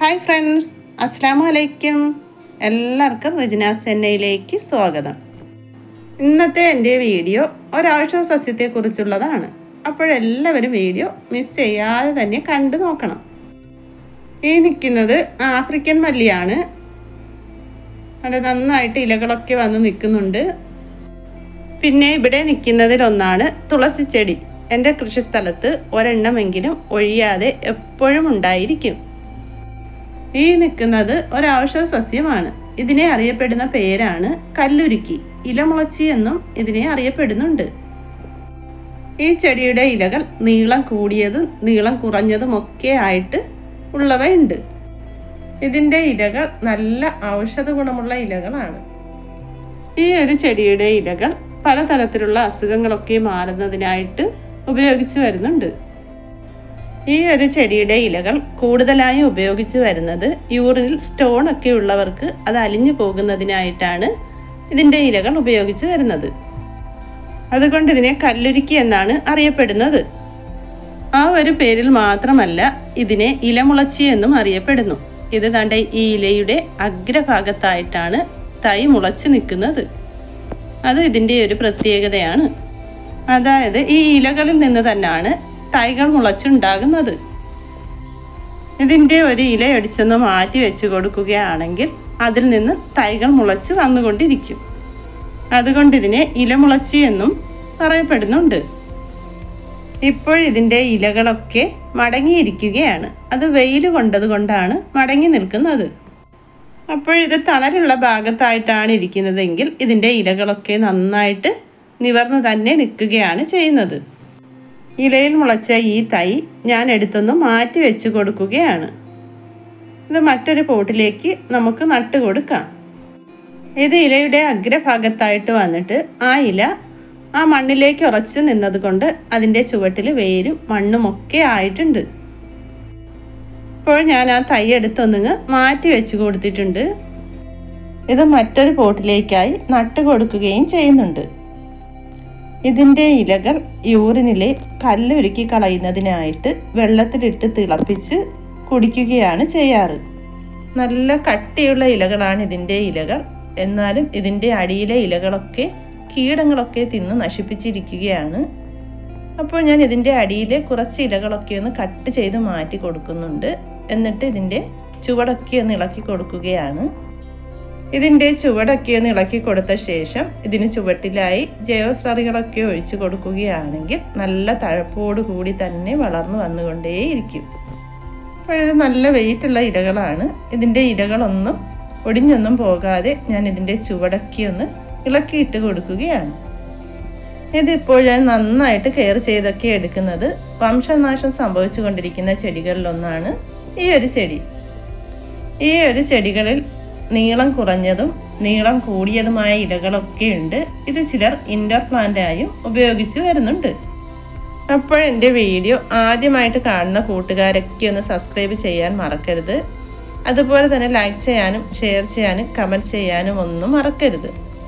Hi friends, അസ്സലാമു അലൈക്കും. എല്ലാവർക്കും റെജിനാസ് എണ്ണയിലേക്ക് സ്വാഗതം. ഇന്നത്തെ എൻ്റെ വീഡിയോ ഒരൗഷധ സസ്യത്തെക്കുറിച്ചുള്ളതാണ്. അപ്പോഴെല്ലാവരും വീഡിയോ മിസ് ചെയ്യാതെ തന്നെ കണ്ടു നോക്കണം. ഈ നിൽക്കുന്നത് ആഫ്രിക്കൻ മല്ലിയാണ്. അവിടെ നന്നായിട്ട് ഇലകളൊക്കെ വന്ന് നിൽക്കുന്നുണ്ട്. പിന്നെ ഇവിടെ നിൽക്കുന്നതിലൊന്നാണ് തുളസി ചെടി. എൻ്റെ കൃഷിസ്ഥലത്ത് ഒരെണ്ണമെങ്കിലും ഒഴിയാതെ എപ്പോഴും ഉണ്ടായിരിക്കും. ഈ നിൽക്കുന്നത് ഒരൗഷധ സസ്യമാണ്. ഇതിനെ അറിയപ്പെടുന്ന പേരാണ് കല്ലുരുക്കി. ഇലമുളച്ചി എന്നും ഇതിനെ അറിയപ്പെടുന്നുണ്ട്. ഈ ചെടിയുടെ ഇലകൾ നീളം കൂടിയതും നീളം കുറഞ്ഞതും ഒക്കെ ആയിട്ട് ഉള്ളവയുണ്ട്. ഇതിൻ്റെ ഇലകൾ നല്ല ഔഷധ ഗുണമുള്ള ഇലകളാണ്. ഈ ഒരു ചെടിയുടെ ഇലകൾ പലതരത്തിലുള്ള അസുഖങ്ങളൊക്കെ മാറുന്നതിനായിട്ട് ഉപയോഗിച്ചു വരുന്നുണ്ട്. ഈ ഒരു ചെടിയുടെ ഇലകൾ കൂടുതലായും ഉപയോഗിച്ച് വരുന്നത് യൂറിനിൽ സ്റ്റോൺ ഒക്കെ ഉള്ളവർക്ക് അത് അലിഞ്ഞു പോകുന്നതിനായിട്ടാണ് ഇതിൻ്റെ ഇലകൾ ഉപയോഗിച്ച് വരുന്നത്. അതുകൊണ്ട് ഇതിനെ കല്ലുരുക്കി എന്നാണ് അറിയപ്പെടുന്നത്. ആ ഒരു പേരിൽ മാത്രമല്ല ഇതിനെ ഇലമുളച്ചി എന്നും അറിയപ്പെടുന്നു. ഇത് ദാണ്ടെ ഈ ഇലയുടെ അഗ്രഭാഗത്തായിട്ടാണ് തൈ മുളച്ച് നിൽക്കുന്നത്. അത് ഇതിൻ്റെ ഒരു പ്രത്യേകതയാണ്. അതായത് ഈ ഇലകളിൽ നിന്ന് തന്നെയാണ് തൈകൾ മുളച്ചുണ്ടാകുന്നത്. ഇതിൻ്റെ ഒരു ഇല ഒടിച്ചൊന്ന് മാറ്റി വെച്ച് കൊടുക്കുകയാണെങ്കിൽ അതിൽ നിന്ന് തൈകൾ മുളച്ച് വന്നുകൊണ്ടിരിക്കും. അതുകൊണ്ട് ഇതിനെ ഇലമുളച്ചി എന്നും പറയപ്പെടുന്നുണ്ട്. ഇപ്പോഴിതിൻ്റെ ഇലകളൊക്കെ മടങ്ങിയിരിക്കുകയാണ്. അത് വെയിൽ കൊണ്ടതുകൊണ്ടാണ് മടങ്ങി നിൽക്കുന്നത്. അപ്പോഴിത് തണലുള്ള ഭാഗത്തായിട്ടാണ് ഇരിക്കുന്നതെങ്കിൽ ഇതിൻ്റെ ഇലകളൊക്കെ നന്നായിട്ട് നിവർന്ന് തന്നെ നിൽക്കുകയാണ് ചെയ്യുന്നത്. ഇലയിൽ മുളച്ച ഈ തൈ ഞാൻ എടുത്തൊന്ന് മാറ്റി വെച്ച് കൊടുക്കുകയാണ്. ഇത് മറ്റൊരു പോട്ടിലേക്ക് നമുക്ക് നട്ട് കൊടുക്കാം. ഇത് ഇലയുടെ അഗ്രഭാഗത്തായിട്ട് വന്നിട്ട് ആ ഇല ആ മണ്ണിലേക്ക് ഉറച്ച് നിന്നത് കൊണ്ട് അതിൻ്റെ ചുവട്ടിൽ വേരും മണ്ണുമൊക്കെ ആയിട്ടുണ്ട്. ഇപ്പോൾ ഞാൻ ആ തൈ എടുത്തൊന്ന് മാറ്റി വെച്ച് കൊടുത്തിട്ടുണ്ട്. ഇത് മറ്റൊരു പോട്ടിലേക്കായി നട്ട് കൊടുക്കുകയും ചെയ്യുന്നുണ്ട്. ഇതിൻ്റെ ഇലകൾ യൂറിനിലെ കല്ലുരുക്കി കളയുന്നതിനായിട്ട് വെള്ളത്തിലിട്ട് തിളപ്പിച്ച് കുടിക്കുകയാണ് ചെയ്യാറ്. നല്ല കട്ടിയുള്ള ഇലകളാണ് ഇതിൻ്റെ ഇലകൾ. എന്നാലും ഇതിൻ്റെ അടിയിലെ ഇലകളൊക്കെ കീടങ്ങളൊക്കെ തിന്ന് നശിപ്പിച്ചിരിക്കുകയാണ്. അപ്പോൾ ഞാൻ ഇതിൻ്റെ അടിയിലെ കുറച്ച് ഇലകളൊക്കെ ഒന്ന് കട്ട് ചെയ്ത് മാറ്റി കൊടുക്കുന്നുണ്ട്. എന്നിട്ട് ഇതിൻ്റെ ചുവടൊക്കെ ഒന്ന് ഇളക്കി കൊടുക്കുകയാണ്. ഇതിൻ്റെ ചുവടൊക്കെ ഒന്ന് ഇളക്കി കൊടുത്ത ശേഷം ഇതിന് ചുവട്ടിലായി ജൈവസ്ലറികളൊക്കെ ഒഴിച്ചു കൊടുക്കുകയാണെങ്കിൽ നല്ല തഴപ്പോട് കൂടി തന്നെ വളർന്നു വന്നുകൊണ്ടേയിരിക്കും. അപ്പോഴിത് നല്ല വെയിറ്റുള്ള ഇലകളാണ്. ഇതിൻ്റെ ഇലകളൊന്നും ഒടിഞ്ഞൊന്നും പോകാതെ ഞാൻ ഇതിൻ്റെ ചുവടൊക്കെ ഒന്ന് ഇളക്കിയിട്ട് കൊടുക്കുകയാണ്. ഇതിപ്പോൾ ഞാൻ നന്നായിട്ട് കെയർ ചെയ്തൊക്കെ എടുക്കുന്നത്. വംശനാശം സംഭവിച്ചു കൊണ്ടിരിക്കുന്ന ചെടികളിലൊന്നാണ് ഈ ഒരു ചെടി. ഈ ഒരു ചെടികളിൽ നീളം കുറഞ്ഞതും നീളം കൂടിയതുമായ ഇലകളൊക്കെ ഉണ്ട്. ഇത് ചിലർ ഇൻഡോർ പ്ലാന്റായും ഉപയോഗിച്ച് വരുന്നുണ്ട്. അപ്പോൾ എൻ്റെ വീഡിയോ ആദ്യമായിട്ട് കാണുന്ന കൂട്ടുകാരൊക്കെ ഒന്ന് സബ്സ്ക്രൈബ് ചെയ്യാൻ മറക്കരുത്. അതുപോലെ തന്നെ ലൈക്ക് ചെയ്യാനും ഷെയർ ചെയ്യാനും കമൻറ്റ് ചെയ്യാനും ഒന്നും മറക്കരുത്.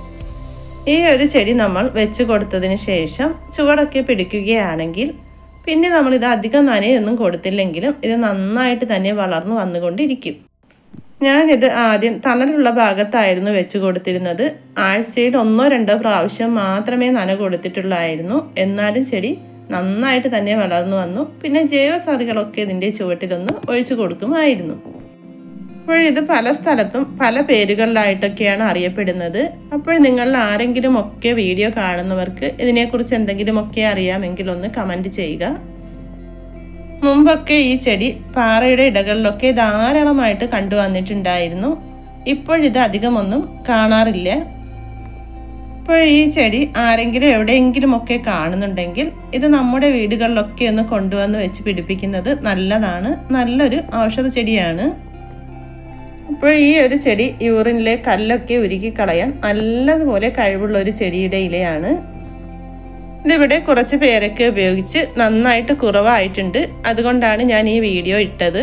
ഈ ഒരു ചെടി നമ്മൾ വെച്ച് കൊടുത്തതിന് ശേഷം ചുവടൊക്കെ പിടിക്കുകയാണെങ്കിൽ പിന്നെ നമ്മളിത് അധികം നനയൊന്നും കൊടുത്തില്ലെങ്കിലും ഇത് നന്നായിട്ട് തന്നെ വളർന്നു വന്നുകൊണ്ടിരിക്കും. ഞാനിത് ആദ്യം തണലുള്ള ഭാഗത്തായിരുന്നു വെച്ച് കൊടുത്തിരുന്നത്. ആഴ്ചയിൽ 1-2 പ്രാവശ്യം മാത്രമേ നന കൊടുത്തിട്ടുള്ളായിരുന്നു. എന്നാലും ചെടി നന്നായിട്ട് തന്നെ വളർന്നു വന്നു. പിന്നെ ജൈവസാറികളൊക്കെ ഇതിൻ്റെ ചുവട്ടിലൊന്ന് ഒഴിച്ചു കൊടുക്കുമായിരുന്നു. അപ്പോൾ ഇത് പല സ്ഥലത്തും പല പേരുകളിലായിട്ടൊക്കെയാണ് അറിയപ്പെടുന്നത്. അപ്പോൾ നിങ്ങളിൽ ആരെങ്കിലും ഒക്കെ വീഡിയോ കാണുന്നവർക്ക് ഇതിനെക്കുറിച്ച് എന്തെങ്കിലുമൊക്കെ അറിയാമെങ്കിൽ ഒന്ന് കമൻറ്റ് ചെയ്യുക. മുമ്പൊക്കെ ഈ ചെടി പാറയുടെ ഇടകളിലൊക്കെ ധാരാളമായിട്ട് കണ്ടുവന്നിട്ടുണ്ടായിരുന്നു. ഇപ്പോഴിത് അധികമൊന്നും കാണാറില്ല. ഇപ്പോൾ ഈ ചെടി ആരെങ്കിലും എവിടെയെങ്കിലുമൊക്കെ കാണുന്നുണ്ടെങ്കിൽ ഇത് നമ്മുടെ വീടുകളിലൊക്കെ ഒന്ന് കൊണ്ടുവന്ന് വെച്ച് പിടിപ്പിക്കുന്നത് നല്ലതാണ്. നല്ലൊരു ഔഷധ ചെടിയാണ്. അപ്പോൾ ഈ ഒരു ചെടി യൂറിനിലെ കല്ലൊക്കെ ഉരുക്കി കളയാൻ നല്ലതുപോലെ കഴിവുള്ള ഒരു ചെടിയുടെ ഇലയാണ്. ഇതിവിടെ കുറച്ച് പേരൊക്കെ ഉപയോഗിച്ച് നന്നായിട്ട് കുറവായിട്ടുണ്ട്. അതുകൊണ്ടാണ് ഞാൻ ഈ വീഡിയോ ഇട്ടത്.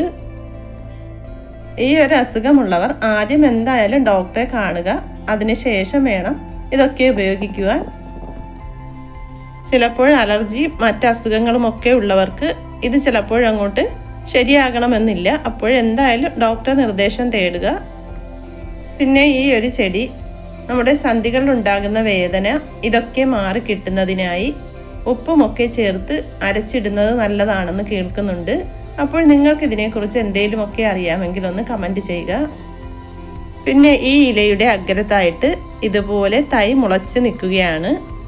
ഈ ഒരു അസുഖമുള്ളവർ ആദ്യം എന്തായാലും ഡോക്ടറെ കാണുക. അതിനുശേഷം വേണം ഇതൊക്കെ ഉപയോഗിക്കുവാൻ. ചിലപ്പോൾ അലർജി മറ്റ് അസുഖങ്ങളുമൊക്കെ ഉള്ളവർക്ക് ഇത് ചിലപ്പോഴങ്ങോട്ട് ശരിയാകണമെന്നില്ല. അപ്പോഴെന്തായാലും ഡോക്ടറെ നിർദ്ദേശം തേടുക. പിന്നെ ഈ ഒരു ചെടി നമ്മുടെ സന്ധികളിലുണ്ടാകുന്ന വേദന ഇതൊക്കെ മാറി കിട്ടുന്നതിനായി ഉപ്പുമൊക്കെ ചേർത്ത് അരച്ചിടുന്നത് നല്ലതാണെന്ന് കേൾക്കുന്നുണ്ട്. അപ്പോൾ നിങ്ങൾക്ക് ഇതിനെക്കുറിച്ച് എന്തെങ്കിലുമൊക്കെ അറിയാമെങ്കിൽ ഒന്ന് കമൻറ്റ് ചെയ്യുക. പിന്നെ ഈ ഇലയുടെ അഗ്രത്തായിട്ട് ഇതുപോലെ തൈ മുളച്ച് നിൽക്കുകയാണ്.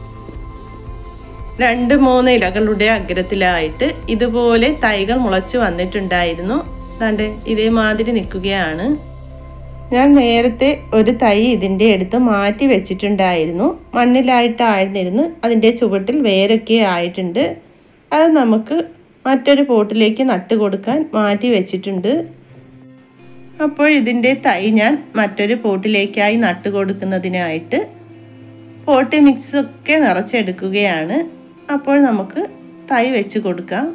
2-3 ഇലകളുടെ അഗ്രത്തിലായിട്ട് ഇതുപോലെ തൈകൾ മുളച്ച് വന്നിട്ടുണ്ടായിരുന്നു. ദാണ്ടെ ഇതേമാതിരി നിൽക്കുകയാണ്. ഞാൻ നേരത്തെ ഒരു തൈ ഇതിൻ്റെ അടുത്ത് മാറ്റി വെച്ചിട്ടുണ്ടായിരുന്നു. മണ്ണിലായിട്ടായിരുന്നിരുന്ന് അതിൻ്റെ ചുവട്ടിൽ വേരൊക്കെ ആയിട്ടുണ്ട്. അത് നമുക്ക് മറ്റൊരു പോട്ടിലേക്ക് നട്ട് കൊടുക്കാൻ മാറ്റി വെച്ചിട്ടുണ്ട്. അപ്പോൾ ഇതിൻ്റെ തൈ ഞാൻ മറ്റൊരു പോട്ടിലേക്കായി നട്ട് കൊടുക്കുന്നതിനായിട്ട് പോട്ടി മിക്സ് ഒക്കെ നിറച്ചെടുക്കുകയാണ്. അപ്പോൾ നമുക്ക് തൈ വെച്ച് കൊടുക്കാം.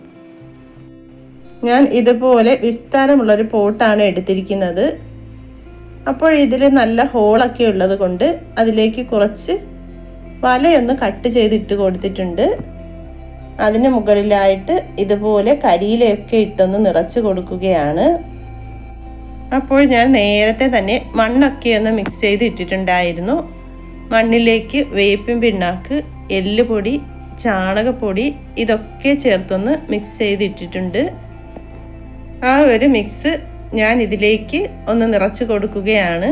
ഞാൻ ഇതുപോലെ വിസ്താരമുള്ളൊരു പോട്ടാണ് എടുത്തിരിക്കുന്നത്. അപ്പോൾ ഇതിൽ നല്ല ഹോളൊക്കെ ഉള്ളത് കൊണ്ട് അതിലേക്ക് കുറച്ച് വലയൊന്ന് കട്ട് ചെയ്തിട്ട് കൊടുത്തിട്ടുണ്ട്. അതിന് മുകളിലായിട്ട് ഇതുപോലെ കരിയിലയൊക്കെ ഇട്ടൊന്ന് നിറച്ച് കൊടുക്കുകയാണ്. അപ്പോൾ ഞാൻ നേരത്തെ തന്നെ മണ്ണൊക്കെ ഒന്ന് മിക്സ് ചെയ്ത് ഇട്ടിട്ടുണ്ടായിരുന്നു. മണ്ണിലേക്ക് വേപ്പിൻ പിണ്ണാക്ക്, എല്ലുപൊടി, ചാണകപ്പൊടി ഇതൊക്കെ ചേർത്തൊന്ന് മിക്സ് ചെയ്തിട്ടിട്ടുണ്ട്. ആ ഒരു മിക്സ് ഞാൻ ഇതിലേക്ക് ഒന്ന് നിറച്ച് കൊടുക്കുകയാണ്.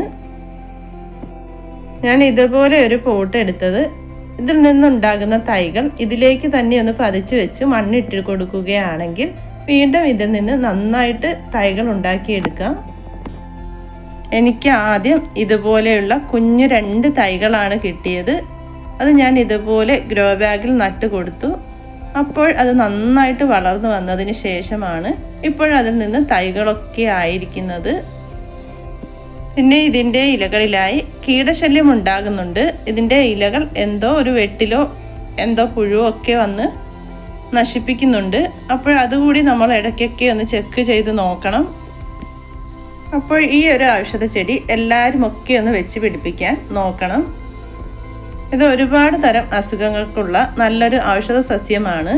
ഞാൻ ഇതുപോലെ ഒരു പോട്ട് എടുത്തത് ഇതിൽ നിന്നുണ്ടാകുന്ന തൈകൾ ഇതിലേക്ക് തന്നെ ഒന്ന് പതിച്ച് വെച്ച് മണ്ണിട്ട് കൊടുക്കുകയാണെങ്കിൽ വീണ്ടും ഇതിൽ നിന്ന് നന്നായിട്ട് തൈകൾ ഉണ്ടാക്കിയെടുക്കാം. എനിക്ക് ആദ്യം ഇതുപോലെയുള്ള കുഞ്ഞു 2 തൈകളാണ് കിട്ടിയത്. അത് ഞാൻ ഇതുപോലെ ഗ്രോ ബാഗിൽ നട്ട് കൊടുത്തു. അപ്പോൾ അത് നന്നായിട്ട് വളർന്നു വന്നതിന് ശേഷമാണ് ഇപ്പോഴതിൽ നിന്ന് തൈകളൊക്കെ ആയിരിക്കുന്നത്. പിന്നെ ഇതിൻ്റെ ഇലകളിലായി കീടശല്യം ഉണ്ടാകുന്നുണ്ട്. ഇതിൻ്റെ ഇലകൾ എന്തോ ഒരു വെട്ടിലോ എന്തോ പുഴുവോ ഒക്കെ വന്ന് നശിപ്പിക്കുന്നുണ്ട്. അപ്പോൾ അതുകൂടി നമ്മൾ ഇടയ്ക്കൊക്കെ ഒന്ന് ചെക്ക് ചെയ്ത് നോക്കണം. അപ്പോൾ ഈ ഒരു ഔഷധ ചെടി എല്ലാവരും ഒക്കെ ഒന്ന് വെച്ച് പിടിപ്പിക്കാൻ നോക്കണം. ഇത് ഒരുപാട് തരം അസുഖങ്ങൾക്കുള്ള നല്ലൊരു ഔഷധ സസ്യമാണ്.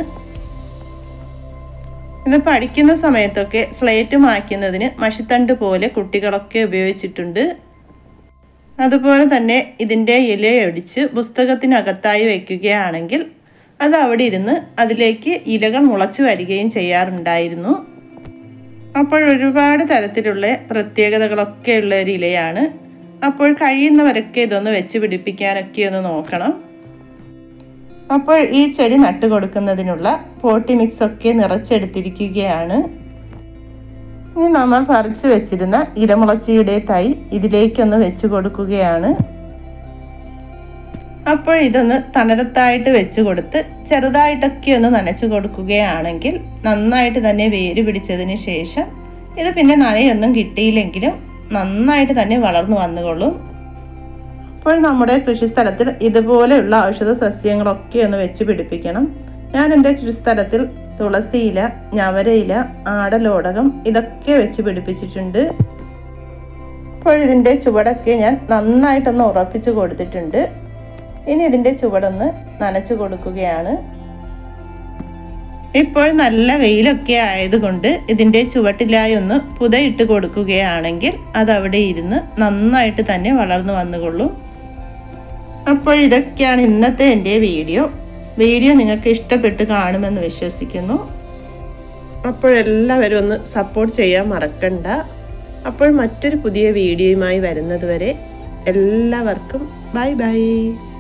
ഇത് പഠിക്കുന്ന സമയത്തൊക്കെ സ്ലേറ്റ് മായ്ക്കുന്നതിന് മഷിത്തണ്ട് പോലെ കുട്ടികളൊക്കെ ഉപയോഗിച്ചിട്ടുണ്ട്. അതുപോലെ തന്നെ ഇതിൻ്റെ ഇലയൊടിച്ച് പുസ്തകത്തിനകത്തായി വയ്ക്കുകയാണെങ്കിൽ അത് അവിടെ ഇരുന്ന് അതിലേക്ക് ഇലകൾ മുളച്ചു വരികയും ചെയ്യാറുണ്ടായിരുന്നു. അപ്പോൾ ഒരുപാട് തരത്തിലുള്ള പ്രത്യേകതകളൊക്കെ ഉള്ള ഒരു ഇലയാണ്. അപ്പോൾ കഴിയുന്നവരൊക്കെ ഇതൊന്ന് വെച്ച് പിടിപ്പിക്കാനൊക്കെ ഒന്ന് നോക്കണം. അപ്പോൾ ഈ ചെടി നട്ട് കൊടുക്കുന്നതിനുള്ള പോട്ടി മിക്സ് ഒക്കെ നിറച്ചെടുത്തിരിക്കുകയാണ്. ഇനി നമ്മൾ പറിച്ചു വെച്ചിരുന്ന ഇലമുളച്ചിയുടെ തൈ ഇതിലേക്കൊന്ന് വെച്ച് കൊടുക്കുകയാണ്. അപ്പോൾ ഇതൊന്ന് തണലത്തായിട്ട് വെച്ച് കൊടുത്ത് ചെറുതായിട്ടൊക്കെ ഒന്ന് നനച്ച് കൊടുക്കുകയാണെങ്കിൽ നന്നായിട്ട് തന്നെ വേര് പിടിച്ചതിന് ശേഷം ഇത് പിന്നെ നനയൊന്നും കിട്ടിയില്ലെങ്കിലും നന്നായിട്ട് തന്നെ വളർന്നു വന്നുകൊള്ളും. അപ്പോൾ നമ്മുടെ കൃഷിസ്ഥലത്തിൽ ഇതുപോലെയുള്ള ഔഷധ സസ്യങ്ങളൊക്കെ ഒന്ന് വെച്ച് പിടിപ്പിക്കണം. ഞാൻ എൻ്റെ കൃഷിസ്ഥലത്തിൽ തുളസിയില, ഞവരയില, ആടലോടകം ഇതൊക്കെ വെച്ച് പിടിപ്പിച്ചിട്ടുണ്ട്. അപ്പോൾ ഇതിൻ്റെ ചുവടൊക്കെ ഞാൻ നന്നായിട്ടൊന്ന് ഉറപ്പിച്ച് കൊടുത്തിട്ടുണ്ട്. ഇനി ഇതിൻ്റെ ചുവടൊന്ന് നനച്ച് കൊടുക്കുകയാണ്. ഇപ്പോൾ നല്ല വെയിലൊക്കെ ആയതുകൊണ്ട് ഇതിൻ്റെ ചുവട്ടിലായി ഒന്ന് പുതയിട്ട് കൊടുക്കുകയാണെങ്കിൽ അതവിടെ ഇരുന്ന് നന്നായിട്ട് തന്നെ വളർന്നു വന്നുകൊള്ളും. അപ്പോൾ ഇതൊക്കെയാണ് ഇന്നത്തെ എൻ്റെ വീഡിയോ നിങ്ങൾക്ക് ഇഷ്ടപ്പെട്ട് കാണുമെന്ന് വിശ്വസിക്കുന്നു. അപ്പോഴെല്ലാവരും ഒന്ന് സപ്പോർട്ട് ചെയ്യാൻ മറക്കണ്ട. അപ്പോൾ മറ്റൊരു പുതിയ വീഡിയോയുമായി വരുന്നത് വരെ എല്ലാവർക്കും ബൈ ബൈ.